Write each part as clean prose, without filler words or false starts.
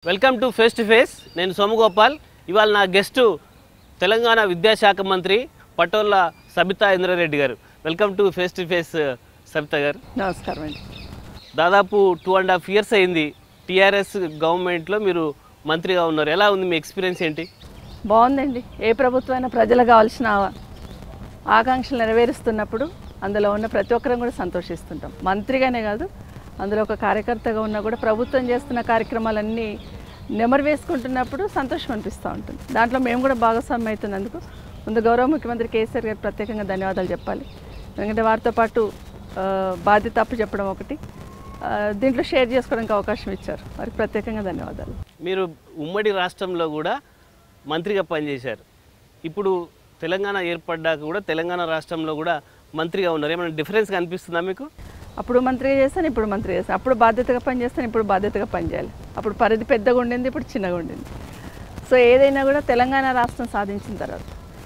Welcome to face to face. నేను సోమగోపాల్. ఇవాళ నా గెస్టు తెలంగాణ విద్యాశాఖ మంత్రి పటోళ్ళ సబితా ఇంద్రారెడ్డి గారు. Welcome to face to face Sabitha గారు. నమస్కారం అండి. దాదాపు 2.5 years అయింది టీఆర్ఎస్ గవర్నమెంట్లో మీరు మంత్రిగా ఉన్నారు. ఎలా ఉంది మీ ఎక్స్పీరియన్స్ ఏంటి? బాగుందండి. ఏ ప్రభుత్వమైనా ప్రజలకు కావాల్సిన ఆకాంక్షలు నెరవేరుస్తున్నప్పుడు అందులో ఉన్న ప్రతి ఒక్కరం కూడా సంతోషిస్తుంటాం. మంత్రిగానే కాదు, అందులో ఒక కార్యకర్తగా ఉన్నా కూడా ప్రభుత్వం చేస్తున్న కార్యక్రమాలన్నీ నెమరు వేసుకుంటున్నప్పుడు సంతోషం అనిపిస్తూ ఉంటుంది. దాంట్లో మేము కూడా భాగస్వామ్యం అవుతున్నందుకు ముందు గౌరవ ముఖ్యమంత్రి కేసీఆర్ గారికి ప్రత్యేకంగా ధన్యవాదాలు చెప్పాలి. ఎందుకంటే వారితో పాటు బాధ్యత అప్పు చెప్పడం ఒకటి, దీంట్లో షేర్ చేసుకోవడానికి అవకాశం ఇచ్చారు. వారికి ప్రత్యేకంగా ధన్యవాదాలు. మీరు ఉమ్మడి రాష్ట్రంలో కూడా మంత్రిగా పనిచేశారు. ఇప్పుడు తెలంగాణ ఏర్పడ్డాక కూడా తెలంగాణ రాష్ట్రంలో కూడా మంత్రిగా ఉన్నారు. ఏమైనా డిఫరెన్స్ కనిపిస్తుందా మీకు? అప్పుడు మంత్రిగా చేస్తాను, ఇప్పుడు మంత్రిగా చేస్తాను. అప్పుడు బాధ్యతగా పనిచేస్తాను, ఇప్పుడు బాధ్యతగా పనిచేయాలి. అప్పుడు పరిధి పెద్దగా ఉండింది, ఇప్పుడు చిన్నగా ఉండింది. సో ఏదైనా కూడా తెలంగాణ రాష్ట్రం సాధించిన తర్వాత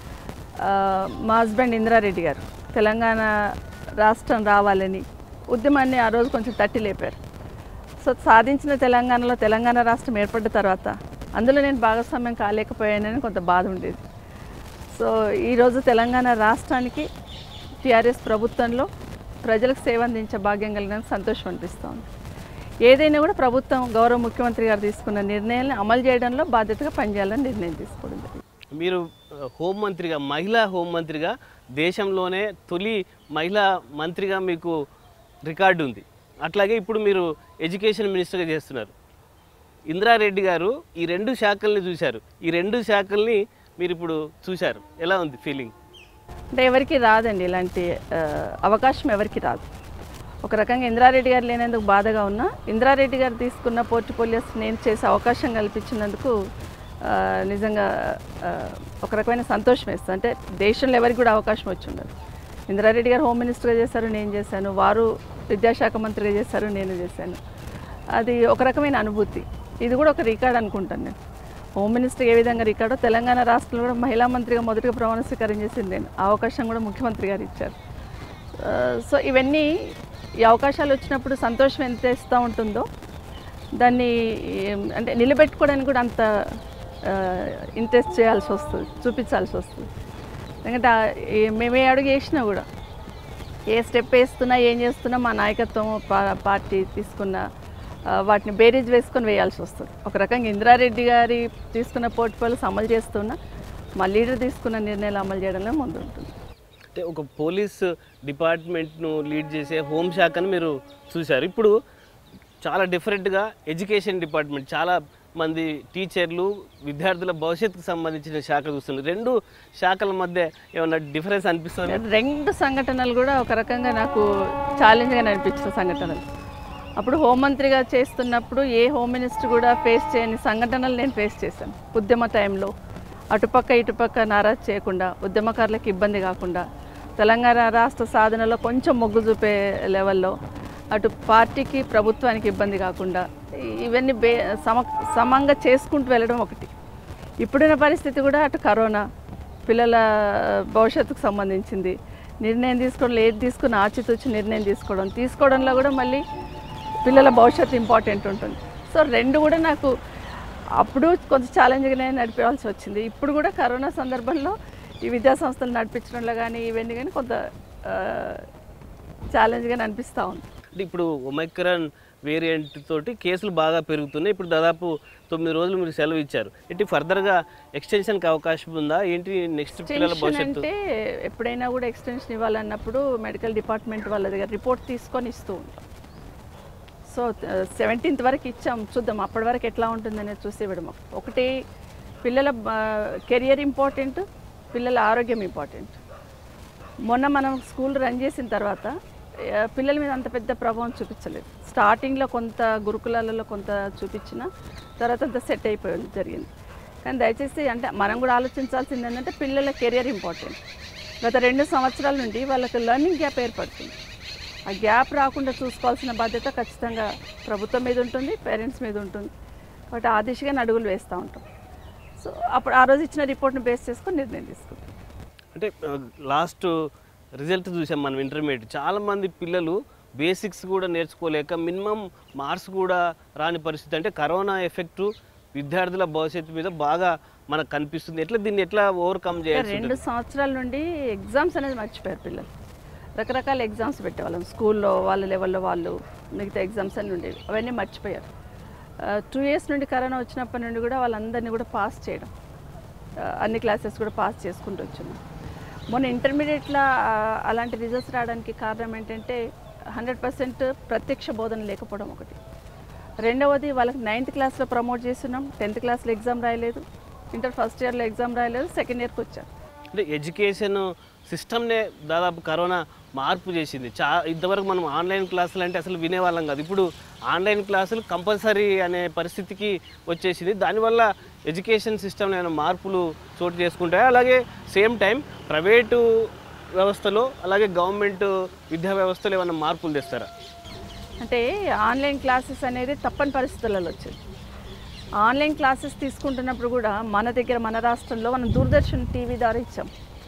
మా హస్బెండ్ ఇంద్రారెడ్డి గారు తెలంగాణ రాష్ట్రం రావాలని ఉద్యమాన్ని ఆ రోజు కొంచెం తట్టి లేపారు. సో సాధించిన తెలంగాణలో తెలంగాణ రాష్ట్రం ఏర్పడ్డ తర్వాత అందులో నేను భాగస్వామ్యం కాలేకపోయానని కొంత బాధ ఉండేది. సో ఈరోజు తెలంగాణ రాష్ట్రానికి టీఆర్ఎస్ ప్రభుత్వంలో ప్రజలకు సేవ అందించే భాగ్యం కలిగిన సంతోషం అనిపిస్తుంది. ఏదైనా కూడా ప్రభుత్వం గౌరవ ముఖ్యమంత్రి గారు తీసుకున్న నిర్ణయాలను అమలు చేయడంలో బాధ్యతగా పనిచేయాలని నిర్ణయం తీసుకోవడం జరిగింది. మీరు హోంమంత్రిగా, మహిళా హోంమంత్రిగా, దేశంలోనే తొలి మహిళా మంత్రిగా మీకు రికార్డు ఉంది. అట్లాగే ఇప్పుడు మీరు ఎడ్యుకేషన్ మినిస్టర్గా చేస్తున్నారు. ఇంద్రారెడ్డి గారు ఈ 2 శాఖల్ని చూశారు. ఈ 2 శాఖల్ని మీరు ఇప్పుడు చూశారు. ఎలా ఉంది ఫీలింగ్? అంటే ఎవరికి రాదండి, ఇలాంటి అవకాశం ఎవరికి రాదు. ఒక రకంగా ఇంద్రారెడ్డి గారు లేనందుకు బాధగా ఉన్నా, ఇంద్రారెడ్డి గారు తీసుకున్న పోర్ట్ఫోలియోస్ నేను చేసే అవకాశం కల్పించినందుకు నిజంగా ఒక రకమైన సంతోషం వేస్తుంది. అంటే దేశంలో ఎవరికి కూడా అవకాశం వచ్చి ఉండదు. ఇంద్రారెడ్డి గారు హోమ్ మినిస్టర్గా చేశారు, నేను చేశాను. వారు విద్యాశాఖ మంత్రిగా చేశారు, నేను చేశాను. అది ఒక రకమైన అనుభూతి. ఇది కూడా ఒక రికార్డ్ అనుకుంటాను నేను. హోమ్ మినిస్టర్ ఏ విధంగా రికార్డో తెలంగాణ రాష్ట్రంలో కూడా మహిళా మంత్రిగా మొదటిగా ప్రమాణ స్వీకారం చేసింది నేను. ఆ అవకాశం కూడా ముఖ్యమంత్రి గారు ఇచ్చారు. సో ఇవన్నీ ఈ అవకాశాలు వచ్చినప్పుడు సంతోషం ఎంత ఇస్తూ ఉంటుందో దాన్ని అంటే నిలబెట్టుకోవడానికి కూడా అంత ఇంట్రెస్ట్ చేయాల్సి వస్తుంది, చూపించాల్సి వస్తుంది. ఎందుకంటే మేము ఏ అడుగు వేసినా కూడా, ఏ స్టెప్ వేస్తున్నా, ఏం చేస్తున్నా మా నాయకత్వం పార్టీ తీసుకున్న వాటిని బేరీజ్ వేసుకొని వేయాల్సి వస్తుంది. ఒక రకంగా ఇంద్రారెడ్డి గారి తీసుకున్న పోర్ట్ఫోలియోస్ అమలు చేస్తున్నా మా లీడర్ తీసుకున్న నిర్ణయాలు అమలు చేయడంలో ముందు ఉంటుంది. అంటే ఒక పోలీస్ డిపార్ట్మెంట్ను లీడ్ చేసే హోంశాఖను మీరు చూశారు. ఇప్పుడు చాలా డిఫరెంట్గా ఎడ్యుకేషన్ డిపార్ట్మెంట్, చాలా మంది టీచర్లు, విద్యార్థుల భవిష్యత్తుకు సంబంధించిన శాఖ చూస్తున్నారు. 2 శాఖల మధ్య ఏమైనా డిఫరెన్స్ అనిపిస్తుంది? 2 సంఘటనలు కూడా ఒక రకంగా నాకు ఛాలెంజ్గా అనిపించిన సంఘటనలు. అప్పుడు హోంమంత్రిగా చేస్తున్నప్పుడు ఏ హోమ్ మినిస్టర్ కూడా ఫేస్ చేయని సంఘటనలు నేను ఫేస్ చేశాను. ఉద్యమ టైంలో అటుపక్క ఇటుపక్క నారాజ్ చేయకుండా, ఉద్యమకారులకు ఇబ్బంది కాకుండా, తెలంగాణ రాష్ట్ర సాధనలో కొంచెం మొగ్గు చూపే లెవెల్లో అటు పార్టీకి ప్రభుత్వానికి ఇబ్బంది కాకుండా ఇవన్నీ సమంగా చేసుకుంటూ వెళ్ళడం ఒకటి. ఇప్పుడున్న పరిస్థితి కూడా అటు కరోనా, పిల్లల భవిష్యత్తుకు సంబంధించింది నిర్ణయం తీసుకోవడం, ఏది తీసుకుని ఆచితూచి నిర్ణయం తీసుకోవడంలో కూడా మళ్ళీ పిల్లల భవిష్యత్తు ఇంపార్టెంట్ ఉంటుంది. సో 2 కూడా నాకు అప్పుడు కొంచెం ఛాలెంజ్గానే నడిపేవాల్సి వచ్చింది. ఇప్పుడు కూడా కరోనా సందర్భంలో ఈ విద్యా సంస్థలు నడిపించడంలో కానీ ఇవన్నీ కానీ కొంత ఛాలెంజ్గానే అనిపిస్తూ ఉంది. అంటే ఇప్పుడు ఒమైక్రాన్ వేరియంట్ తోటి కేసులు బాగా పెరుగుతున్నాయి. ఇప్పుడు దాదాపు 9 రోజులు మీరు సెలవు ఇచ్చారు. ఏంటి ఫర్దర్గా ఎక్స్టెన్షన్కి అవకాశం ఉందా? ఏంటి నెక్స్ట్ పిల్లల భవిష్యత్తు? అంటే ఎప్పుడైనా కూడా ఎక్స్టెన్షన్ ఇవ్వాలన్నప్పుడు మెడికల్ డిపార్ట్మెంట్ వాళ్ళ దగ్గర రిపోర్ట్ తీసుకొని ఇస్తూ ఉంటాం. సో 17th వరకు ఇచ్చాం, చూద్దాం అప్పటి వరకు ఎట్లా ఉంటుందనేది చూసి ఇవ్వడం. ఒకటి పిల్లల కెరియర్ ఇంపార్టెంట్, పిల్లల ఆరోగ్యం ఇంపార్టెంట్. మొన్న మనం స్కూల్ రన్ చేసిన తర్వాత పిల్లల మీద అంత పెద్ద ప్రభావం చూపించలేదు. స్టార్టింగ్లో కొంత గురుకులాలలో కొంత చూపించిన తర్వాత అంత సెట్ అయిపోయింది జరిగింది. కానీ దయచేసి అంటే మనం కూడా ఆలోచించాల్సింది ఏంటంటే పిల్లల కెరియర్ ఇంపార్టెంట్. గత 2 సంవత్సరాల నుండి వాళ్ళకి లెర్నింగ్ గ్యాప్ ఏర్పడుతుంది. ఆ గ్యాప్ రాకుండా చూసుకోవాల్సిన బాధ్యత ఖచ్చితంగా ప్రభుత్వం మీద ఉంటుంది, పేరెంట్స్ మీద ఉంటుంది. కాబట్టి ఆ దిశగా అడుగులు వేస్తూ ఉంటాం. సో అప్పుడు ఆ రోజు ఇచ్చిన రిపోర్ట్ని బేస్ చేసుకొని నిర్ణయం తీసుకుంటాం. అంటే లాస్ట్ రిజల్ట్ చూసాం మనం ఇంటర్మీడియట్, చాలామంది పిల్లలు బేసిక్స్ కూడా నేర్చుకోలేక మినిమం మార్క్స్ కూడా రాని పరిస్థితి. అంటే కరోనా ఎఫెక్టు విద్యార్థుల భవిష్యత్తు మీద బాగా మనకు కనిపిస్తుంది. ఎట్లా దీన్ని ఎట్లా ఓవర్కమ్ చేయాలి? 2 సంవత్సరాల నుండి ఎగ్జామ్స్ అనేది మర్చిపోయారు పిల్లలు. రకరకాల ఎగ్జామ్స్ పెట్టేవాళ్ళం స్కూల్లో, వాళ్ళ లెవెల్లో వాళ్ళు మిగతా ఎగ్జామ్స్ అన్నీ ఉండేవి, అవన్నీ మర్చిపోయారు. 2 ఇయర్స్ నుండి కరోనా వచ్చినప్పటి నుండి కూడా వాళ్ళందరినీ కూడా పాస్ చేయడం, అన్ని క్లాసెస్ కూడా పాస్ చేసుకుంటూ వచ్చినాం. మొన్న ఇంటర్మీడియట్లో అలాంటి రిజల్ట్స్ రావడానికి కారణం ఏంటంటే 100% ప్రత్యక్ష బోధన లేకపోవడం ఒకటి. రెండవది వాళ్ళకి 9th క్లాస్లో ప్రమోట్ చేస్తున్నాం, 10th క్లాస్లో ఎగ్జామ్ రాయలేదు, ఇంటర్ ఫస్ట్ ఇయర్లో ఎగ్జామ్ రాయలేదు, సెకండ్ ఇయర్కి వచ్చారు. అంటే ఎడ్యుకేషన్ సిస్టమ్నే దాదాపు కరోనా మార్పు చేసింది. ఇంతవరకు మనం ఆన్లైన్ క్లాసులు అంటే అసలు వినేవాళ్ళం కాదు. ఇప్పుడు ఆన్లైన్ క్లాసులు కంపల్సరీ అనే పరిస్థితికి వచ్చేసింది. దానివల్ల ఎడ్యుకేషన్ సిస్టంలో ఏమైనా మార్పులు చోటు చేసుకుంటాయి. అలాగే సేమ్ టైం ప్రైవేటు వ్యవస్థలో అలాగే గవర్నమెంట్ విద్యా వ్యవస్థలో ఏమైనా మార్పులు తెస్తారా? అంటే ఆన్లైన్ క్లాసెస్ అనేది తప్పని పరిస్థితులలో వచ్చింది. ఆన్లైన్ క్లాసెస్ తీసుకుంటున్నప్పుడు కూడా మన దగ్గర మన రాష్ట్రంలో మనం దూరదర్శన్ టీవీ ద్వారా ఇచ్చాం.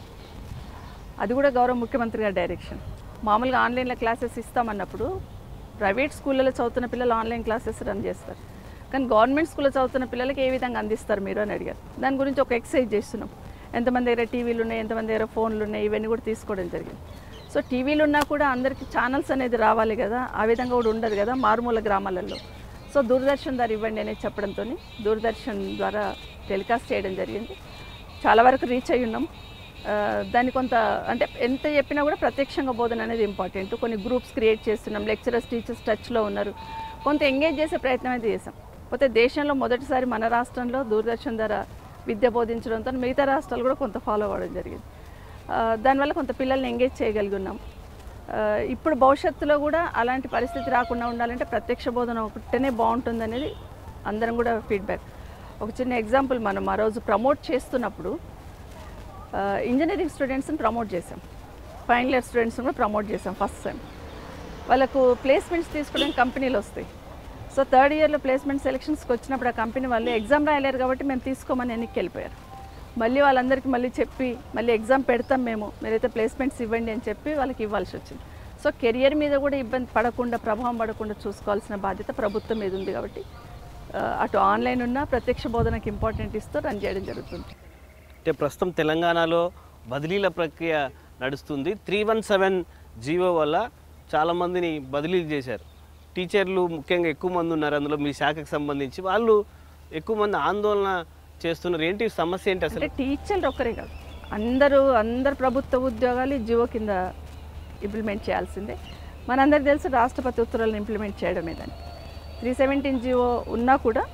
అది కూడా గౌరవ ముఖ్యమంత్రి గారి డైరెక్షన్. మామూలుగా ఆన్లైన్లో క్లాసెస్ ఇస్తామన్నప్పుడు ప్రైవేట్ స్కూళ్ళలో చదువుతున్న పిల్లలు ఆన్లైన్ క్లాసెస్ రన్ చేస్తారు, కానీ గవర్నమెంట్ స్కూల్లో చదువుతున్న పిల్లలకి ఏ విధంగా అందిస్తారు మీరు అని అడిగారు. దాని గురించి ఒక ఎక్సర్సైజ్ చేస్తున్నాం. ఎంతమంది దగ్గర టీవీలు ఉన్నాయి, ఎంతమంది దగ్గర ఫోన్లు ఉన్నాయి, ఇవన్నీ కూడా తీసుకోవడం జరిగింది. సో టీవీలు ఉన్నా కూడా అందరికీ ఛానల్స్ అనేది రావాలి కదా, ఆ విధంగా కూడా ఉండదు కదా మారుమూల గ్రామాలలో. సో దూరదర్శన్ ద్వారా ఇవ్వండి అనేది చెప్పడంతో దూరదర్శన్ ద్వారా టెలికాస్ట్ చేయడం జరిగింది. చాలా వరకు రీచ్ అయ్యి ఉన్నాం. దాన్ని కొంత అంటే ఎంత చెప్పినా కూడా ప్రత్యక్షంగా బోధన అనేది ఇంపార్టెంట్. కొన్ని గ్రూప్స్ క్రియేట్ చేస్తున్నాం, లెక్చరర్స్ టీచర్స్ టచ్లో ఉన్నారు, కొంత ఎంగేజ్ చేసే ప్రయత్నం అయితే చేసాం. పోతే దేశంలో మొదటిసారి మన రాష్ట్రంలో దూరదర్శన్ ద్వారా విద్య బోధించడంతో మిగతా రాష్ట్రాలు కూడా కొంత ఫాలో అవ్వడం జరిగింది. దానివల్ల కొంత పిల్లల్ని ఎంగేజ్ చేయగలుగున్నాం. ఇప్పుడు భవిష్యత్తులో కూడా అలాంటి పరిస్థితి రాకుండా ఉండాలంటే ప్రత్యక్ష బోధన ఒకటేనే బాగుంటుంది అనేది అందరం కూడా ఫీడ్బ్యాక్. ఒక చిన్న ఎగ్జాంపుల్, మనం ఆ రోజు ప్రమోట్ చేస్తున్నప్పుడు ఇంజనీరింగ్ స్టూడెంట్స్ని ప్రమోట్ చేసాం, ఫైనల్ ఇయర్ స్టూడెంట్స్ని కూడా ప్రమోట్ చేసాం. ఫస్ట్ టైం వాళ్ళకు ప్లేస్మెంట్స్ తీసుకోవడానికి కంపెనీలు వస్తాయి. సో 3rd ఇయర్లో ప్లేస్మెంట్ సెలక్షన్స్కి వచ్చినప్పుడు ఆ కంపెనీ వాళ్ళు ఎగ్జామ్ రాయలేరు కాబట్టి మేము తీసుకోమని ఎన్నికి వెళ్ళిపోయారు. మళ్ళీ వాళ్ళందరికీ మళ్ళీ చెప్పి మళ్ళీ ఎగ్జామ్ పెడతాం మేము, మీరైతే ప్లేస్మెంట్స్ ఇవ్వండి అని చెప్పి వాళ్ళకి ఇవ్వాల్సి వచ్చింది. సో కెరియర్ మీద కూడా ఇబ్బంది పడకుండా, ప్రభావం పడకుండా చూసుకోవాల్సిన బాధ్యత ప్రభుత్వం మీద ఉంది. కాబట్టి అటు ఆన్లైన్ ఉన్న ప్రత్యక్ష బోధనకి ఇంపార్టెంట్ ఇస్తూ రన్ చేయడం జరుగుతుంది. అంటే ప్రస్తుతం తెలంగాణలో బదిలీల ప్రక్రియ నడుస్తుంది. 317 జీవో వల్ల చాలామందిని బదిలీలు చేశారు. టీచర్లు ముఖ్యంగా ఎక్కువ మంది ఉన్నారు అందులో, మీ శాఖకు సంబంధించి వాళ్ళు ఎక్కువ మంది ఆందోళన చేస్తున్నారు. ఏంటి సమస్య ఏంటి అసలు? అంటే టీచర్లు ఒక్కరే కాదు, అందరు ప్రభుత్వ ఉద్యోగాలు జీవో కింద ఇంప్లిమెంట్ చేయాల్సిందే. మనందరికీ తెలుసు రాష్ట్రపతి ఉత్తర్వులను ఇంప్లిమెంట్ చేయడమే. దాన్ని 317 జీవో ఉన్నా కూడా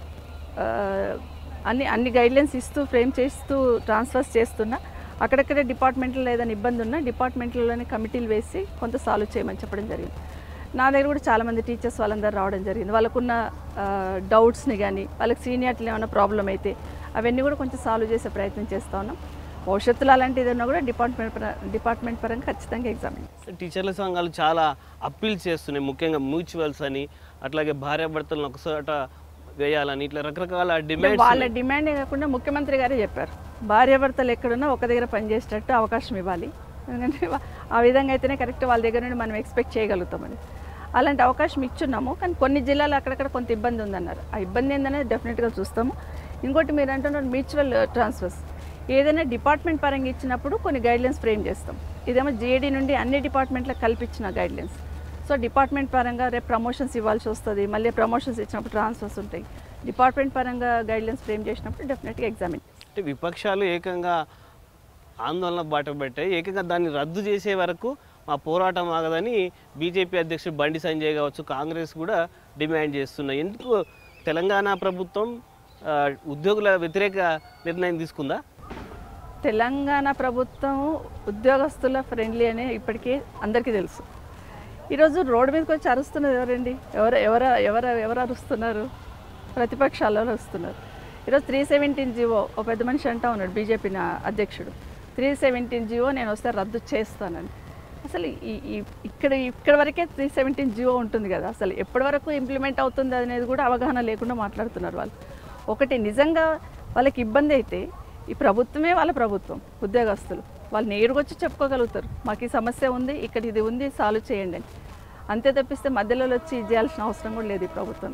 అన్ని గైడ్లైన్స్ ఇస్తూ ఫ్రేమ్ చేస్తూ ట్రాన్స్ఫర్స్ చేస్తున్నా అక్కడక్కడే డిపార్ట్మెంట్లో ఏదైనా ఇబ్బంది ఉన్నా డిపార్ట్మెంట్లలోనే కమిటీలు వేసి కొంత సాల్వ్ చేయమని చెప్పడం జరిగింది. నా దగ్గర కూడా చాలామంది టీచర్స్ వాళ్ళందరూ రావడం జరిగింది. వాళ్ళకున్న డౌట్స్ని కానీ వాళ్ళకి సీనియారిటీలో ఏమైనా ప్రాబ్లం అయితే అవన్నీ కూడా కొంచెం సాల్వ్ చేసే ప్రయత్నం చేస్తూ ఉన్నాం. భవిష్యత్తులో అలాంటిది ఏదన్నా కూడా డిపార్ట్మెంట్ పరంగా ఖచ్చితంగా ఎగ్జామ్. టీచర్ల సంఘాలు చాలా అప్పీల్ చేస్తున్నాయి, ముఖ్యంగా మ్యూచువల్స్ అని, అట్లాగే భార్యాభర్తలను ఒకసారి వేయాలని, ఇట్లా రకరకాల డిమాండ్. వాళ్ళ డిమాండే కాకుండా ముఖ్యమంత్రి గారే చెప్పారు, భార్యాభర్తలు ఎక్కడున్నా ఒక దగ్గర పనిచేసేటట్టు అవకాశం ఇవ్వాలి. ఎందుకంటే ఆ విధంగా అయితేనే కరెక్ట్ వాళ్ళ దగ్గర నుండి మనం ఎక్స్పెక్ట్ చేయగలుగుతామని. అలాంటి అవకాశం ఇచ్చున్నాము, కానీ కొన్ని జిల్లాలు అక్కడక్కడ కొంత ఇబ్బంది ఉందన్నారు. ఆ ఇబ్బంది ఏందనేది డెఫినెట్గా చూస్తాము. ఇంకోటి మీరు అంటున్నారు మ్యూచువల్ ట్రాన్స్ఫర్స్, ఏదైనా డిపార్ట్మెంట్ పరంగా ఇచ్చినప్పుడు కొన్ని గైడ్లైన్స్ ఫ్రేమ్ చేస్తాం. ఇదేమో జీఏడీ నుండి అన్ని డిపార్ట్మెంట్లకు కల్పించిన గైడ్లైన్స్. సో డిపార్ట్మెంట్ పరంగా రేపు ప్రమోషన్స్ ఇవ్వాల్సి వస్తుంది, మళ్ళీ ప్రమోషన్స్ ఇచ్చినప్పుడు ట్రాన్స్ఫర్స్ ఉంటాయి. డిపార్ట్మెంట్ పరంగా గైడ్లైన్స్ ఫ్రేమ్ చేసినప్పుడు డెఫినెట్గా ఎగ్జామిన్. అంటే విపక్షాలు ఏకంగా ఆందోళన బాట పెట్టాయి, ఏకంగా దాన్ని రద్దు చేసే వరకు మా పోరాటం ఆగదని బీజేపీ అధ్యక్షుడు బండి సంజయ్ కావచ్చు, కాంగ్రెస్ కూడా డిమాండ్ చేస్తున్నాయి. ఎందుకు తెలంగాణ ప్రభుత్వం ఉద్యోగుల వ్యతిరేక నిర్ణయం తీసుకుందా? తెలంగాణ ప్రభుత్వం ఉద్యోగస్తుల ఫ్రెండ్లీ అని ఇప్పటికీ అందరికీ తెలుసు. ఈరోజు రోడ్డు మీదకి వచ్చి అరుస్తున్నది ఎవరండి? ఎవరు అరుస్తున్నారు? ప్రతిపక్షాలలో అరుస్తున్నారు. ఈరోజు 317 జీవో ఒక పెద్ద మనిషి అంటా ఉన్నాడు, బీజేపీ అధ్యక్షుడు, 317 జీవో నేను వస్తే రద్దు చేస్తానని. అసలు ఇక్కడ వరకే 317 జీవో ఉంటుంది కదా, అసలు ఎప్పటి వరకు ఇంప్లిమెంట్ అవుతుంది అనేది కూడా అవగాహన లేకుండా మాట్లాడుతున్నారు వాళ్ళు. ఒకటి నిజంగా వాళ్ళకి ఇబ్బంది అయితే ఈ ప్రభుత్వమే వాళ్ళ ప్రభుత్వం, ఉద్యోగస్తులు వాళ్ళు నేరుగా వచ్చి చెప్పుకోగలుగుతారు, మాకు ఈ సమస్య ఉంది, ఇక్కడ ఇది ఉంది, సాల్వ్ చేయండి అని. అంతే తప్పిస్తే మధ్యలో వచ్చి చేయాల్సిన అవసరం కూడా లేదు ఈ ప్రభుత్వం.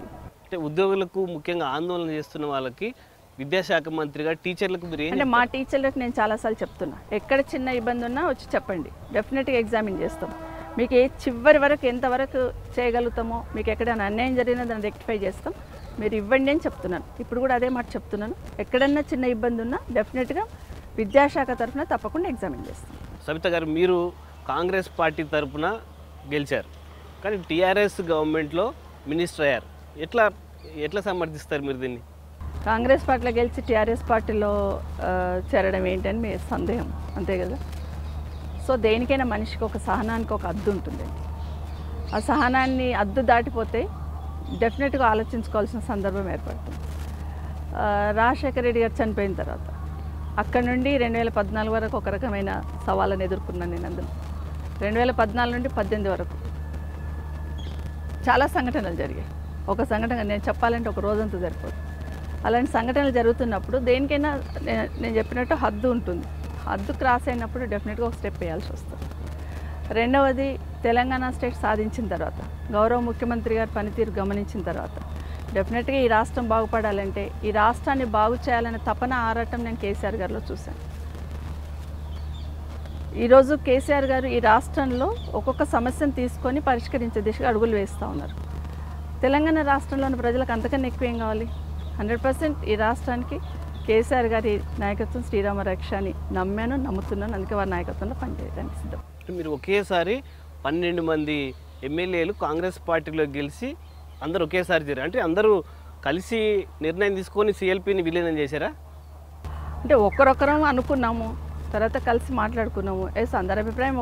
అంటే ఉద్యోగులకు ముఖ్యంగా ఆందోళన చేస్తున్న వాళ్ళకి విద్యాశాఖ మంత్రిగా టీచర్లకు మీరు అంటే మా టీచర్లకు నేను చాలాసార్లు చెప్తున్నా, ఎక్కడ చిన్న ఇబ్బంది ఉన్నా వచ్చి చెప్పండి, డెఫినెట్గా ఎగ్జామిన్ చేస్తాం. మీకు ఏ చివరి వరకు ఎంతవరకు చేయగలుగుతామో, మీకు ఎక్కడైనా అన్యాయం జరిగినా దాన్ని రెక్టిఫై చేస్తాం, మీరు ఇవ్వండి అని చెప్తున్నాను. ఇప్పుడు కూడా అదే మాట చెప్తున్నాను, ఎక్కడన్నా చిన్న ఇబ్బంది ఉన్నా డెఫినెట్గా విద్యాశాఖ తరఫున తప్పకుండా ఎగ్జామిన్ చేస్తాం. సవిత గారు, మీరు కాంగ్రెస్ పార్టీ తరఫున గెలిచారు, కానీ టీఆర్ఎస్ గవర్నమెంట్లో మినిస్టర్ అయ్యారు. ఎట్లా సమర్థిస్తారు మీరు దీన్ని? కాంగ్రెస్ పార్టీలో గెలిచి టీఆర్ఎస్ పార్టీలో చేరడం ఏంటని మీ సందేహం, అంతే కదా. సో దేనికైనా మనిషికి ఒక సహనానికి ఒక హద్దు ఉంటుంది. ఆ సహనాన్ని హద్దు దాటిపోతే డెఫినెట్గా ఆలోచించుకోవాల్సిన సందర్భం ఏర్పడుతుంది. రాజశేఖర రెడ్డి గారు చనిపోయిన తర్వాత అక్కడ నుండి 2014 వరకు ఒక రకమైన సవాళ్ళను ఎదుర్కొన్నాను నేను. అందులో 2014 నుండి 2018 వరకు చాలా సంఘటనలు జరిగాయి. ఒక సంఘటన నేను చెప్పాలంటే ఒక రోజంతా సరిపోదు. అలాంటి సంఘటనలు జరుగుతున్నప్పుడు దేనికైనా నేను చెప్పినట్టు హద్దు ఉంటుంది. హద్దు క్రాస్ అయినప్పుడు డెఫినెట్గా ఒక స్టెప్ వేయాల్సి వస్తుంది. రెండవది, తెలంగాణ స్టేట్ సాధించిన తర్వాత గౌరవ ముఖ్యమంత్రి గారి పనితీరు గమనించిన తర్వాత డెఫినెట్గా ఈ రాష్ట్రం బాగుపడాలంటే, ఈ రాష్ట్రాన్ని బాగు చేయాలనే తపన ఆరాటం నేను కేసీఆర్ గారిలో చూశాను. ఈరోజు కేసీఆర్ గారు ఈ రాష్ట్రంలో ఒక్కొక్క సమస్యను తీసుకొని పరిష్కరించే దిశగా అడుగులు వేస్తూ ఉన్నారు. తెలంగాణ రాష్ట్రంలోని ప్రజలకు అంతకన్నా ఎక్కువ ఏం కావాలి? 100% ఈ రాష్ట్రానికి కేసీఆర్ గారి నాయకత్వం శ్రీరామ రక్ష అని నమ్మాను, నమ్ముతున్నాను. అందుకే వారి నాయకత్వంలో పనిచేయడానికి సిద్ధం. మీరు ఒకేసారి 12 మంది ఎమ్మెల్యేలు కాంగ్రెస్ పార్టీలో గెలిచి అందరూ ఒకేసారి చేరారు. అంటే అందరూ కలిసి నిర్ణయం తీసుకొని సిఎల్పిని విలీనం చేశారా? అంటే ఒక్కరొక్కరం అనుకున్నాము, తర్వాత కలిసి మాట్లాడుకున్నాము. అందరి అభిప్రాయం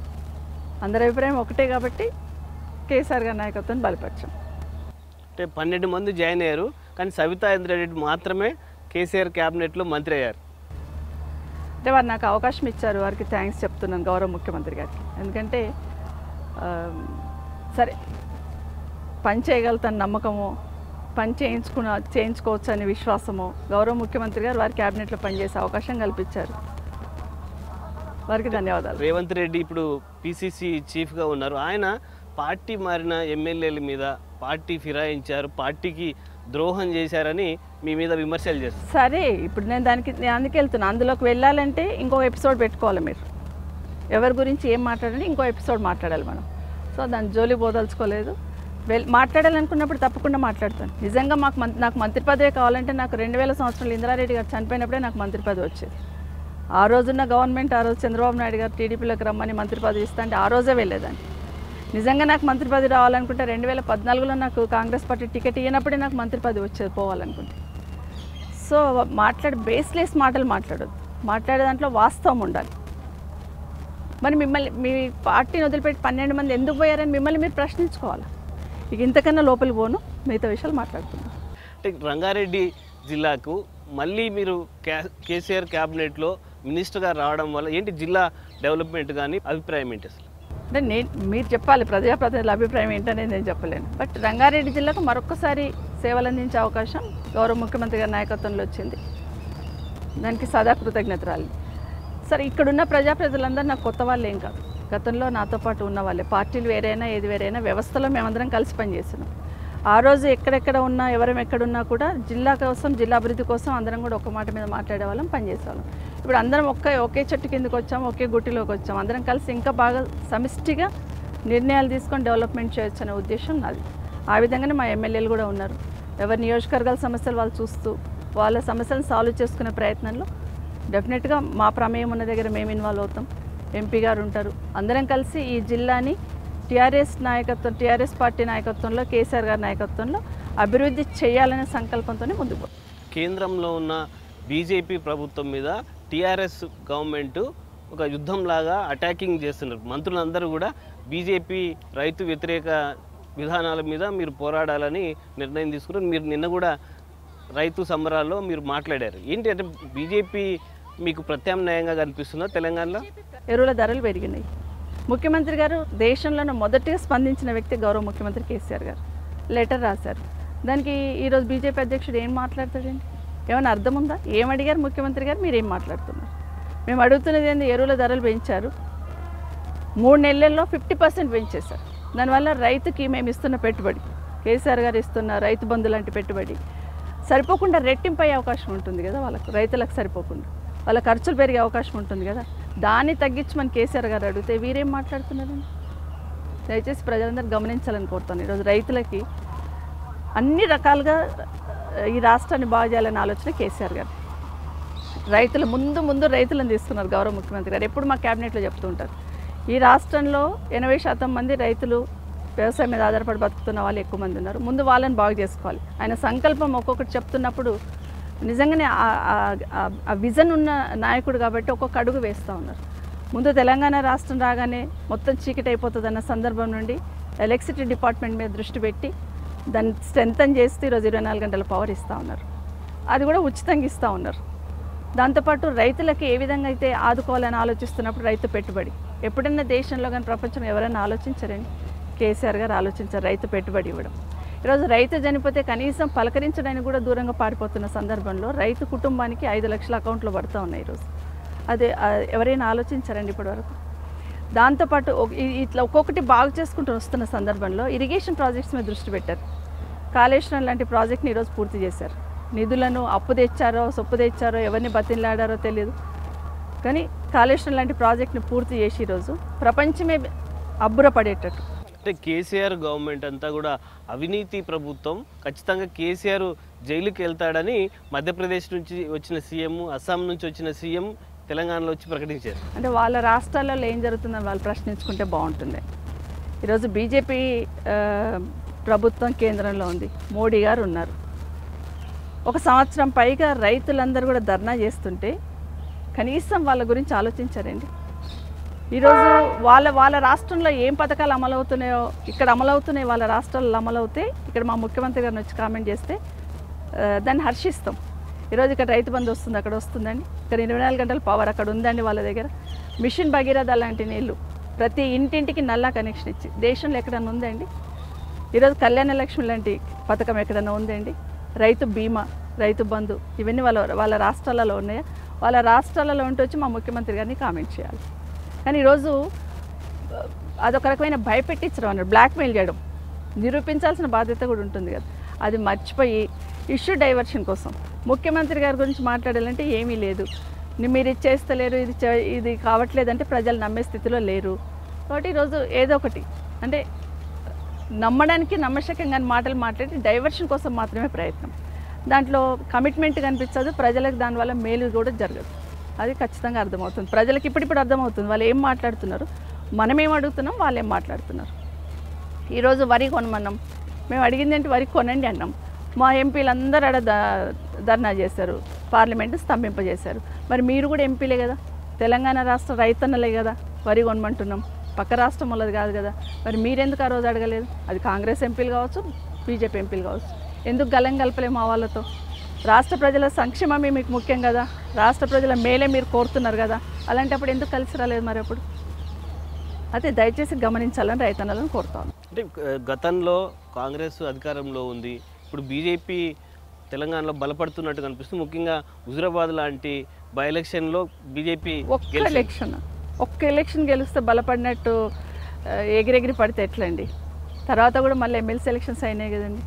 ఒకటే కాబట్టి కేసీఆర్ గారి నాయకత్వాన్ని బలపరిచాం. అంటే 12 మంది జాయిన్ అయ్యారు, కానీ సవితా ఇంద్రారెడ్డి మాత్రమే కేసీఆర్ క్యాబినెట్లో మంత్రి అయ్యారు. అంటే వారు నాకు అవకాశం ఇచ్చారు, వారికి థ్యాంక్స్ చెప్తున్నాను గౌరవ ముఖ్యమంత్రి గారికి. ఎందుకంటే సరే పని చేయగలుగుతాను నమ్మకము, పని చేయించుకోవచ్చు అనే విశ్వాసము గౌరవ ముఖ్యమంత్రి గారు వారి క్యాబినెట్లో పనిచేసే అవకాశం కల్పించారు. వారికి ధన్యవాదాలు. రేవంత్ రెడ్డి ఇప్పుడు పిసిసి చీఫ్గా ఉన్నారు. ఆయన పార్టీ మారిన ఎమ్మెల్యేల మీద పార్టీ ఫిరాయించారు, పార్టీకి ద్రోహం చేశారని మీ మీద విమర్శలు చేస్తారు. సరే, ఇప్పుడు నేను అందుకే వెళ్తున్నాను. అందులోకి వెళ్ళాలంటే ఇంకో ఎపిసోడ్ పెట్టుకోవాలి. మీరు ఎవరి గురించి ఏం మాట్లాడాలి, ఇంకో ఎపిసోడ్ మాట్లాడాలి మనం. సో దాని జోలి పోదలుచుకోలేదు. మాట్లాడాలనుకున్నప్పుడు తప్పకుండా మాట్లాడతాను. నిజంగా నాకు మంత్రి పదవి కావాలంటే నాకు 2000 సంవత్సరంలో ఇందిరారెడ్డి గారు చనిపోయినప్పుడే నాకు మంత్రి పదవి వచ్చేది. ఆ రోజున్న గవర్నమెంట్, ఆ రోజు చంద్రబాబు నాయుడు గారు టీడీపీలోకి రమ్మని మంత్రి పదవి ఇస్తా అంటే ఆ రోజే వెళ్ళేదాన్ని. నిజంగా నాకు మంత్రి పదవి రావాలనుకుంటే 2014లో నాకు కాంగ్రెస్ పార్టీ టికెట్ ఇవ్వనప్పుడే నాకు మంత్రి పదవి వచ్చేది పోవాలనుకుంటే. సో బేస్లెస్ మాటలు మాట్లాడొద్దు, మాట్లాడే దాంట్లో వాస్తవం ఉండాలి. మరి మిమ్మల్ని మీ పార్టీని వదిలిపెట్టి 12 మంది ఎందుకు పోయారని మిమ్మల్ని మీరు ప్రశ్నించుకోవాలి. ఇక ఇంతకన్నా లోపలికి పోను, మిగతా విషయాలు మాట్లాడుతున్నాను. అంటే రంగారెడ్డి జిల్లాకు మళ్ళీ మీరు కేసీఆర్ క్యాబినెట్లో మినిస్టర్గా రావడం వల్ల ఏంటి జిల్లా డెవలప్మెంట్ కానీ అభిప్రాయం ఏంటి అసలు? అంటే మీరు చెప్పాలి, ప్రజాప్రతినిధుల అభిప్రాయం ఏంటనేది నేను చెప్పలేను. బట్ రంగారెడ్డి జిల్లాకు మరొకసారి సేవలు అందించే అవకాశం గౌరవ ముఖ్యమంత్రి గారి నాయకత్వంలో వచ్చింది. దానికి సదా కృతజ్ఞతరాలి. సరే, ఇక్కడున్న ప్రజాప్రతినిధులందరూ నాకు కొత్త వాళ్ళు ఏం కాదు, గతంలో నాతో పాటు ఉన్న వాళ్ళే. పార్టీలు వేరైనా ఏది వేరైనా వ్యవస్థలో మేమందరం కలిసి పనిచేస్తున్నాం. ఆ రోజు ఎక్కడెక్కడ ఉన్నా, ఎవరం ఎక్కడున్నా కూడా జిల్లా కోసం, జిల్లా అభివృద్ధి కోసం అందరం కూడా ఒక మాట మీద మాట్లాడేవాళ్ళం, పనిచేసేవాళ్ళం. ఇప్పుడు అందరం ఒకే చెట్టు కిందకి వచ్చాం, ఒకే గుట్టిలోకి వచ్చాం. అందరం కలిసి ఇంకా బాగా సమిష్టిగా నిర్ణయాలు తీసుకొని డెవలప్మెంట్ చేయొచ్చు అనే ఉద్దేశం నాది. ఆ విధంగానే మా ఎమ్మెల్యేలు కూడా ఉన్నారు. ఎవరి నియోజకవర్గాల సమస్యలు వాళ్ళు చూస్తూ వాళ్ళ సమస్యలను సాల్వ్ చేసుకునే ప్రయత్నంలో డెఫినెట్గా మా ప్రమేయం ఉన్న దగ్గర మేము ఇన్వాల్వ్ అవుతాం. ఎంపీ గారు ఉంటారు. అందరం కలిసి ఈ జిల్లాని టీఆర్ఎస్ పార్టీ నాయకత్వంలో, కేసీఆర్ గారి నాయకత్వంలో అభివృద్ధి చేయాలనే సంకల్పంతోనే ముందుకు పోతాం. కేంద్రంలో ఉన్న బీజేపీ ప్రభుత్వం మీద టీఆర్ఎస్ గవర్నమెంట్ ఒక యుద్ధంలాగా అటాకింగ్ చేస్తున్నారు. మంత్రులందరూ కూడా బీజేపీ రైతు వ్యతిరేక విధానాల మీద మీరు పోరాడాలని నిర్ణయం తీసుకున్నారు. మీరు నిన్న కూడా రైతు సంబరాల్లో మీరు మాట్లాడారు. ఏంటి అంటే బీజేపీ మీకు ప్రత్యామ్నాయంగా కనిపిస్తుందా తెలంగాణలో? ఎరువుల ధరలు పెరిగినాయి. ముఖ్యమంత్రి గారు దేశంలోనే మొదటిగా స్పందించిన వ్యక్తి గౌరవ ముఖ్యమంత్రి కేసీఆర్ గారు లెటర్ రాశారు. దానికి ఈరోజు బీజేపీ అధ్యక్షుడు ఏం మాట్లాడతాడండి? ఏమైనా అర్థం ఉందా? ఏం అడిగారు ముఖ్యమంత్రి గారు? మీరు ఏం మాట్లాడుతున్నారు? మేము అడుగుతున్నది ఏంది? ఎరువుల ధరలు పెంచారు, 3 నెలల్లో 50% పెంచేశారు. దానివల్ల రైతుకి మేము ఇస్తున్న పెట్టుబడి కేసీఆర్ గారు ఇస్తున్న రైతు బంధు లాంటి పెట్టుబడి సరిపోకుండా రెట్టింపు అయ్యే అవకాశం ఉంటుంది కదా వాళ్ళకు, రైతులకు సరిపోకుండా వాళ్ళ ఖర్చులు పెరిగే అవకాశం ఉంటుంది కదా. దాన్ని తగ్గించి మన కేసీఆర్ గారు అడిగితే వీరేం మాట్లాడుతున్నారండి? దయచేసి ప్రజలందరూ గమనించాలని కోరుతాను. ఈరోజు రైతులకి అన్ని రకాలుగా ఈ రాష్ట్రాన్ని బాగు చేయాలనే ఆలోచన కేసీఆర్ గారు. రైతులు ముందు రైతులను తీసుకున్నారు గౌరవ ముఖ్యమంత్రి గారు. ఎప్పుడు మా క్యాబినెట్లో చెప్తూ ఉంటారు, ఈ రాష్ట్రంలో 80% మంది రైతులు వ్యవసాయం మీద ఆధారపడి బతుకుతున్న వాళ్ళు ఎక్కువ మంది ఉన్నారు. ముందు వాళ్ళని బాగు చేసుకోవాలి. ఆయన సంకల్పం ఒక్కొక్కటి చెప్తున్నప్పుడు నిజంగానే ఆ విజన్ ఉన్న నాయకుడు కాబట్టి ఒక్కొక్క అడుగు వేస్తూ ఉన్నారు. ముందు తెలంగాణ రాష్ట్రం రాగానే మొత్తం చీకటి అయిపోతుందన్న సందర్భం నుండి ఎలక్ట్రిసిటీ డిపార్ట్మెంట్ మీద దృష్టి పెట్టి దాన్ని స్ట్రెంథన్ చేస్తూ ఈరోజు 24 గంటల పవర్ ఇస్తూ ఉన్నారు. అది కూడా ఉచితంగా ఇస్తూ ఉన్నారు. దాంతోపాటు రైతులకి ఏ విధంగా అయితే ఆదుకోవాలని ఆలోచిస్తున్నప్పుడు రైతు పెట్టుబడి ఎప్పుడైనా దేశంలో కానీ ప్రపంచం ఎవరైనా ఆలోచించారండి? కేసీఆర్ గారు ఆలోచించారు రైతు పెట్టుబడి ఇవ్వడం. ఈరోజు రైతు చనిపోతే కనీసం పలకరించడానికి కూడా దూరంగా పారిపోతున్న సందర్భంలో రైతు కుటుంబానికి 5 లక్షల అకౌంట్లో పడుతూ ఉన్నాయి ఈరోజు. అదే ఎవరైనా ఆలోచించారండి ఇప్పటివరకు? దాంతోపాటు ఇట్లా ఒక్కొక్కటి బాగు చేసుకుంటూ వస్తున్న సందర్భంలో ఇరిగేషన్ ప్రాజెక్ట్స్ మీద దృష్టి పెట్టారు. కాళేశ్వరం లాంటి ప్రాజెక్ట్ని ఈరోజు పూర్తి చేశారు. నిధులను అప్పు తెచ్చారో సొప్పు తెచ్చారో ఎవరిని బతిలాడారో తెలియదు, కానీ కాళేశ్వరం లాంటి ప్రాజెక్ట్ని పూర్తి చేసి ఈరోజు ప్రపంచమే అబ్బురపడేటట్టు. అంటే కేసీఆర్ గవర్నమెంట్ అంతా కూడా అవినీతి ప్రభుత్వం, ఖచ్చితంగా కేసీఆర్ జైలుకి వెళ్తాడని మధ్యప్రదేశ్ నుంచి వచ్చిన సీఎం, అస్సాం నుంచి వచ్చిన సీఎం తెలంగాణలో వచ్చి ప్రకటించారు. అంటే వాళ్ళ రాష్ట్రాలలో ఏం జరుగుతుందని వాళ్ళు ప్రశ్నించుకుంటే బాగుంటుంది. ఈరోజు బీజేపీ ప్రభుత్వం కేంద్రంలో ఉంది, మోడీ గారు ఉన్నారు. 1 సంవత్సరం పైగా రైతులందరూ కూడా ధర్నా చేస్తుంటే కనీసం వాళ్ళ గురించి ఆలోచించారండి. ఈరోజు వాళ్ళ రాష్ట్రంలో ఏం పథకాలు అమలవుతున్నాయో ఇక్కడ అమలవుతున్నాయి, వాళ్ళ రాష్ట్రాల్లో అమలవుతే ఇక్కడ మా ముఖ్యమంత్రి గారిని వచ్చి కామెంట్ చేస్తే దాన్ని హర్షిస్తాం. ఈరోజు ఇక్కడ రైతు బంధు వస్తుంది, అక్కడ వస్తుందండి. ఇక్కడ 24 గంటల పవర్ అక్కడ ఉందండి వాళ్ళ దగ్గర. మిషన్ భగీరథ లాంటి నీళ్ళు ప్రతి ఇంటింటికి నల్లా కనెక్షన్ ఇచ్చి దేశంలో ఎక్కడన్నా ఉందండి? ఈరోజు కళ్యాణ లక్ష్మి లాంటి పథకం ఎక్కడన్నా ఉందండి? రైతు బీమా, రైతు బంధు ఇవన్నీ వాళ్ళ రాష్ట్రాలలో ఉన్నాయా? వాళ్ళ రాష్ట్రాలలో ఉంటూ వచ్చి మా ముఖ్యమంత్రి గారిని కామెంట్ చేయాలి. కానీ ఈరోజు అదొక రకమైన భయపెట్టించడం అన్నారు, బ్లాక్మెయిల్ చేయడం. నిరూపించాల్సిన బాధ్యత కూడా ఉంటుంది కదా, అది మర్చిపోయి ఇష్యూ డైవర్షన్ కోసం ముఖ్యమంత్రి గారి గురించి మాట్లాడాలంటే ఏమీ లేదు, మీరు ఇది చేస్తలేరు, ఇది కావట్లేదంటే ప్రజలు నమ్మే స్థితిలో లేరు. కాబట్టి ఈరోజు ఏదో ఒకటి అంటే నమ్మడానికి నమ్మశక్యంగా మాటలు మాట్లాడి డైవర్షన్ కోసం మాత్రమే ప్రయత్నం. దాంట్లో కమిట్మెంట్ కనిపించదు, ప్రజలకు దానివల్ల మేలు కూడా జరగదు. అది ఖచ్చితంగా అర్థమవుతుంది ప్రజలకు. ఇప్పుడు అర్థమవుతుంది వాళ్ళు ఏం మాట్లాడుతున్నారు, మనం ఏం అడుగుతున్నాం, వాళ్ళు ఏం మాట్లాడుతున్నారు. ఈరోజు వరి కొనమన్నాం, మేము అడిగింది ఏంటి, వరి కొనండి అన్నాం. మా ఎంపీలందరూ ఆడ ధర్నా చేశారు, పార్లమెంటు స్తంభింపజేశారు. మరి మీరు కూడా ఎంపీలే కదా, తెలంగాణ రాష్ట్ర రైతన్నలే కదా, వరి కొనమంటున్నాం, పక్క రాష్ట్రం వాళ్ళది కాదు కదా. మరి మీరెందుకు ఆ రోజు అడగలేదు? అది కాంగ్రెస్ ఎంపీలు కావచ్చు, బీజేపీ ఎంపీలు కావచ్చు, ఎందుకు గలం కలపలేము మా వాళ్ళతో? రాష్ట్ర ప్రజల సంక్షేమమే మీకు ముఖ్యం కదా, రాష్ట్ర ప్రజల మేలే మీరు కోరుతున్నారు కదా, అలాంటప్పుడు ఎందుకు కలిసి రాలేదు మరి అప్పుడు? అయితే దయచేసి గమనించాలని రైతన్నలను కోరుతాను. అంటే గతంలో కాంగ్రెస్ అధికారంలో ఉంది, ఇప్పుడు బీజేపీ తెలంగాణలో బలపడుతున్నట్టు కనిపిస్తుంది. ముఖ్యంగా హుజురాబాద్ లాంటి బై ఎలక్షన్లో బీజేపీ ఒక్క ఎలక్షన్ గెలిస్తే బలపడినట్టు ఎగిరెగిరి పడితే ఎట్లండి? తర్వాత కూడా మళ్ళీ ఎమ్మెల్సీ ఎలక్షన్స్ అయినాయి కదండి,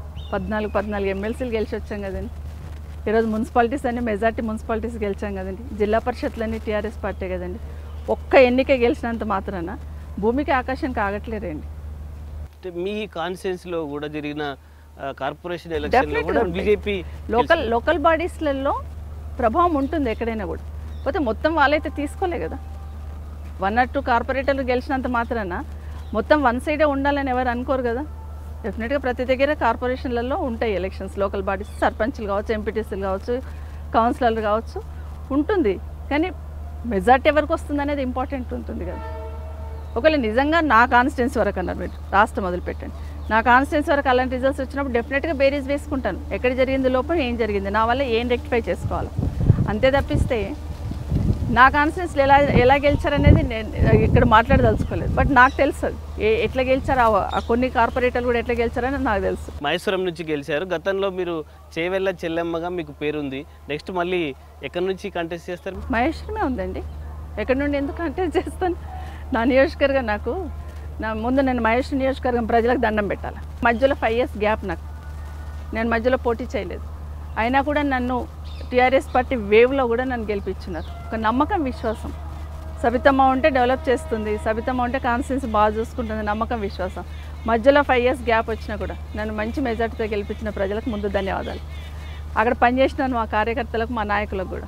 14 ఎమ్మెల్సీలు గెలిచి వచ్చాం కదండి. ఈరోజు మున్సిపాలిటీస్ అన్ని మెజార్టీ మున్సిపాలిటీస్ గెలిచాం కదండి. జిల్లా పరిషత్లన్నీ టీఆర్ఎస్ పార్టీ కదండి. ఒక్క ఎన్నిక గెలిచినంత మాత్రాన భూమికి ఆకాశానికి ఆగట్లేరండి. మీ కాన్స్టిట్యున్సీలో కూడా జరిగిన కార్పొరేషన్ ఎలక్షన్లో కూడా బీజేపీ లోకల్ బాడీస్లలో ప్రభావం ఉంటుంది ఎక్కడైనా కూడా, పోతే మొత్తం వాళ్ళైతే తీసుకోలే కదా. 1 or 2 కార్పొరేటర్లు గెలిచినంత మాత్రాన మొత్తం వన్ సైడే ఉండాలని ఎవరు అనుకోరు కదా. డెఫినెట్గా ప్రతి దగ్గర కార్పొరేషన్లలో ఉంటాయి ఎలక్షన్స్, లోకల్ బాడీస్, సర్పంచ్లు కావచ్చు, ఎంపీటీసీలు కావచ్చు, కౌన్సిలర్లు కావచ్చు, ఉంటుంది. కానీ మెజార్టీ ఎవరికి వస్తుంది అనేది ఇంపార్టెంట్ ఉంటుంది కదా. ఒకవేళ నిజంగా నా కాన్స్టిట్యున్సీ వరకు అన్నారు, మీరు రాష్ట్రం మొదలుపెట్టండి, నా కాన్స్టిట్యున్సీ వరకు అలాంటి రిజల్ట్స్ వచ్చినప్పుడు డెఫినెట్గా బేరీజ్ వేసుకుంటాను, ఎక్కడ జరిగింది లోపం, ఏం జరిగింది, నా వల్ల ఏం రెక్టిఫై చేసుకోవాలి. అంతే తప్పిస్తే నా కాన్స్టిట్యున్సీలో ఎలా గెలిచారనేది నేను ఇక్కడ మాట్లాడదలుచుకోలేదు. బట్ నాకు తెలుసు ఎట్లా గెలిచారు, ఆ కొన్ని కార్పొరేటర్లు కూడా ఎట్లా గెలిచారని నాకు తెలుసు. మహేశ్వరం నుంచి గెలిచారు, గతంలో మీరు చేవెళ్ళ చెల్లెమ్మగా మీకు పేరుంది. నెక్స్ట్ మళ్ళీ ఎక్కడి నుంచి కంటెస్ట్ చేస్తారు? మహేశ్వరమే ఉందండి, ఎక్కడి నుండి ఎందుకు కంటెస్ట్ చేస్తాను? నా నియోజకవర్గం నాకు నేను మహేష్ నియోజకవర్గం ప్రజలకు దండం పెట్టాలి. మధ్యలో 5 years గ్యాప్ నాకు, నేను మధ్యలో పోటీ చేయలేదు. అయినా కూడా నన్ను టీఆర్ఎస్ పార్టీ వేవ్లో కూడా నన్ను గెలిపించున్నారు. ఒక నమ్మకం, విశ్వాసం. సబితమ్మ ఉంటే డెవలప్ చేస్తుంది, సబితమ్మ ఉంటే కాన్స్టిట్యున్సీ బాగా చూసుకుంటుంది, నమ్మకం, విశ్వాసం. మధ్యలో 5 years గ్యాప్ వచ్చినా కూడా నన్ను మంచి మెజార్టీతో గెలిపించిన ప్రజలకు ముందు ధన్యవాదాలు. అక్కడ పనిచేసిన మా కార్యకర్తలకు, మా నాయకులకు కూడా.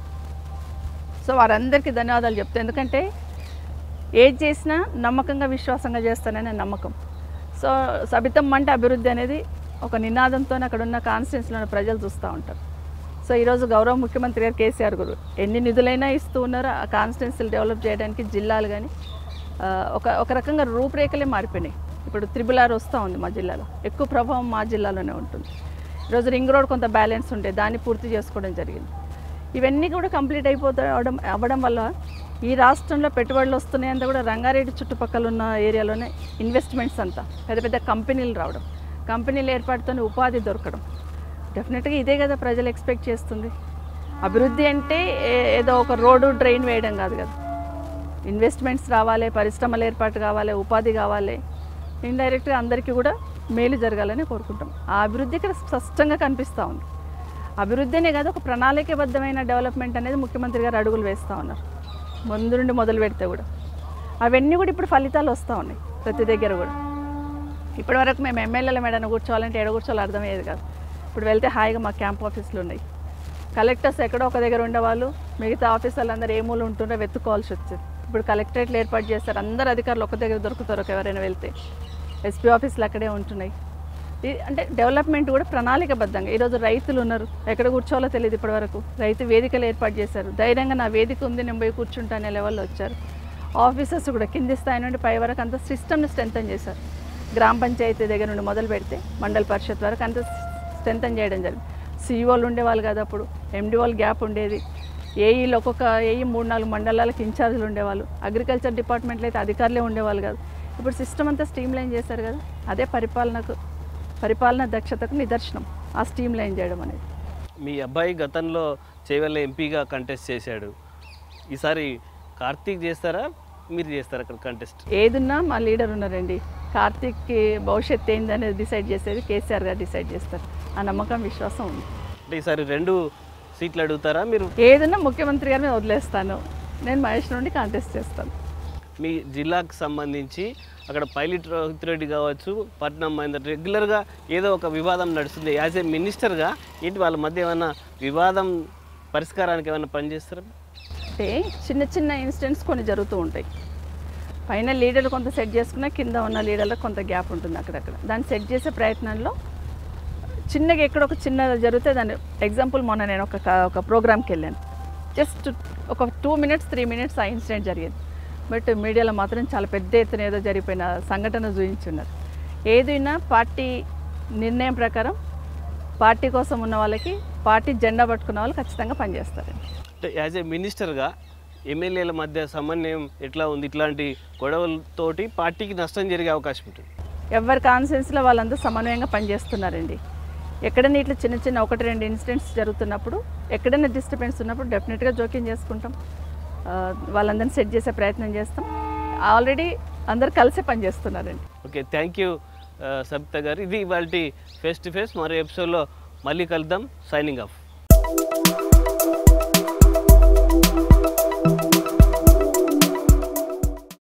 సో వారందరికీ ధన్యవాదాలు చెప్తాను. ఎందుకంటే ఏది చేసినా నమ్మకంగా, విశ్వాసంగా చేస్తాననే నమ్మకం. సో సబితమ్మ అంటే అభివృద్ధి అనేది ఒక నినాదంతో అక్కడ ఉన్న కాన్స్టిట్యున్సీలో ప్రజలు చూస్తూ ఉంటారు. సో ఈరోజు గౌరవ ముఖ్యమంత్రి గారు కేసీఆర్ గారు ఎన్ని నిధులైనా ఇస్తూ ఉన్నారు ఆ కాన్స్టిట్యున్సీలు డెవలప్ చేయడానికి. జిల్లాలు కానీ ఒక రకంగా రూపురేఖలే మారిపోయినాయి. ఇప్పుడు త్రిబుల్ R వస్తూ ఉంది మా జిల్లాలో, ఎక్కువ ప్రభావం మా జిల్లాలోనే ఉంటుంది. ఈరోజు రింగ్ రోడ్ కొంత బ్యాలెన్స్ ఉంటే దాన్ని పూర్తి చేసుకోవడం జరిగింది. ఇవన్నీ కూడా కంప్లీట్ అవ్వడం వల్ల ఈ రాష్ట్రంలో పెట్టుబడులు వస్తున్నాయంతా కూడా రంగారెడ్డి చుట్టుపక్కల ఉన్న ఏరియాలోనే ఇన్వెస్ట్మెంట్స్ అంతా పెద్ద పెద్ద కంపెనీలు రావడం, కంపెనీల ఏర్పాటుతో ఉపాధి దొరకడం. డెఫినెట్గా ఇదే కదా ప్రజలు ఎక్స్పెక్ట్ చేస్తుంది. అభివృద్ధి అంటే ఏదో ఒక రోడ్డు, డ్రైన్ వేయడం కాదు కదా. ఇన్వెస్ట్మెంట్స్ రావాలి, పరిశ్రమల ఏర్పాటు కావాలి, ఉపాధి కావాలి, ఇండైరెక్ట్గా అందరికీ కూడా మేలు జరగాలని కోరుకుంటాం. ఆ అభివృద్ధి ఇక్కడ స్పష్టంగా కనిపిస్తూ ఉంది. అభివృద్ధినే కాదు, ఒక ప్రణాళికబద్ధమైన డెవలప్మెంట్ అనేది ముఖ్యమంత్రి గారు అడుగులు వేస్తూ ఉన్నారు. ముందు నుండి మొదలు పెడితే కూడా అవన్నీ కూడా ఇప్పుడు ఫలితాలు వస్తూ ఉన్నాయి ప్రతి దగ్గర కూడా. ఇప్పటివరకు మేము ఎమ్మెల్యేల మేడను కూర్చోవాలంటే ఎడ కూర్చోవాలో అర్థమయ్యేది కాదు. ఇప్పుడు వెళ్తే హాయిగా మా క్యాంప్ ఆఫీసులు ఉన్నాయి. కలెక్టర్స్ ఎక్కడో ఒక దగ్గర ఉండేవాళ్ళు, మిగతా ఆఫీసర్లు అందరూ ఏ మూలు ఉంటుండే వెతుక్కోవాల్సి వచ్చేది. ఇప్పుడు కలెక్టరేట్లు ఏర్పాటు చేస్తారు, అందరు అధికారులు ఒక దగ్గర దొరుకుతారు ఎవరైనా వెళ్తే. SP ఆఫీసులు అక్కడే ఉంటున్నాయి. అంటే డెవలప్మెంట్ కూడా ప్రణాళికబద్ధంగా. ఈరోజు రైతులు ఉన్నారు, ఎక్కడ కూర్చోవాలో తెలియదు ఇప్పటివరకు. రైతు వేదికలు ఏర్పాటు చేశారు, ధైర్యంగా నా వేదిక ఉంది నేను పోయి కూర్చుంటా అనే లెవెల్లో వచ్చారు. ఆఫీసర్స్ కూడా కింది స్థాయి నుండి పై వరకు అంత సిస్టమ్ని స్ట్రెంథన్ చేశారు. గ్రామ పంచాయతీ దగ్గర నుండి మొదలు పెడితే మండల పరిషత్ వరకు అంత స్ట్రెంథన్ చేయడం జరిగింది. CEOలు ఉండేవాళ్ళు కాదు, అప్పుడు MDOలు గ్యాప్ ఉండేది. ఏఈలు ఒక్కొక్క ఏఈ 3-4 మండలాలకు ఇన్ఛార్జీలు ఉండేవాళ్ళు. అగ్రికల్చర్ డిపార్ట్మెంట్లో అయితే అధికారులే ఉండేవాళ్ళు కాదు. ఇప్పుడు సిస్టమ్ అంతా స్ట్రీమ్లైన్ చేశారు కదా. అదే పరిపాలన దక్షతకు నిదర్శనం, ఆ స్ట్రీమ్లైన్ చేయడం అనేది. మీ అబ్బాయి గతంలో చేవెళ్ళ ఎంపీగా కంటెస్ట్ చేశాడు. ఈసారి కార్తీక్ చేస్తారా, మీరు చేస్తారా అక్కడ కంటెస్ట్? ఏదున్నా మా లీడర్ ఉన్నారండి. కార్తీక్కి భవిష్యత్తు ఏందనేది డిసైడ్ చేసేది కేసీఆర్ గారు డిసైడ్ చేస్తారు. ఆ నమ్మకం, విశ్వాసం ఉంది. అంటే ఈసారి 2 సీట్లు అడుగుతారా మీరు? ఏదన్నా ముఖ్యమంత్రి గారిని వదిలేస్తాను, నేను మహేష్ నుండి కాంటెస్ట్ చేస్తాను. మీ జిల్లాకు సంబంధించి అక్కడ పైలట్ రోహిత్ రెడ్డి కావచ్చు, పట్నం మహేందర్, రెగ్యులర్గా ఏదో ఒక వివాదం నడుస్తుంది. యాజ్ ఏ మినిస్టర్గా ఏంటి వాళ్ళ మధ్య ఏమైనా వివాదం పరిష్కారానికి ఏమైనా పనిచేస్తారా? అంటే చిన్న చిన్న ఇన్సిడెంట్స్ కొన్ని జరుగుతూ ఉంటాయి. పైన లీడర్లు కొంత సెట్ చేసుకున్నా కింద ఉన్న లీడర్లకు కొంత గ్యాప్ ఉంటుంది అక్కడక్కడ. దాన్ని సెట్ చేసే ప్రయత్నంలో చిన్నగా ఎక్కడ ఒక చిన్న జరిగితే దాన్ని ఎగ్జాంపుల్ మొన్న నేను ఒక ప్రోగ్రామ్కి వెళ్ళాను. జస్ట్ ఒక 2 minutes 3 minutes ఆ ఇన్సిడెంట్ జరిగింది. బట్ మీడియాలో మాత్రం చాలా పెద్ద ఎత్తున ఏదో జరిగిపోయిన సంఘటన చూపించున్నారు. ఏదైనా పార్టీ నిర్ణయం ప్రకారం పార్టీ కోసం ఉన్న వాళ్ళకి, పార్టీ జెండా పట్టుకున్న వాళ్ళు ఖచ్చితంగా పనిచేస్తారండి. అంటే యాజ్ ఏ మినిస్టర్గా ఎమ్మెల్యేల మధ్య సమన్వయం ఎట్లా ఉంది? ఇట్లాంటి గొడవలతోటి పార్టీకి నష్టం జరిగే అవకాశం ఉంటుంది. ఎవరి కాన్సెన్స్లో వాళ్ళందరూ సమన్వయంగా పనిచేస్తున్నారండి. ఎక్కడైనా ఇట్లా చిన్న చిన్న 1-2 ఇన్సిడెంట్స్ జరుగుతున్నప్పుడు, ఎక్కడైనా డిస్టర్బెన్స్ ఉన్నప్పుడు డెఫినెట్గా జోక్యం చేసుకుంటాం. వాళ్ళందరినీ సెట్ చేసే ప్రయత్నం చేస్తాం. ఆల్రెడీ అందరు కలిసే పనిచేస్తున్నారండి. ఓకే, థ్యాంక్ యూ సబిత గారు. ఇది ఇవాళ ఫేస్ టు ఫేస్. మరో ఎపిసోడ్లో మళ్ళీ కలుద్దాం. Signing of.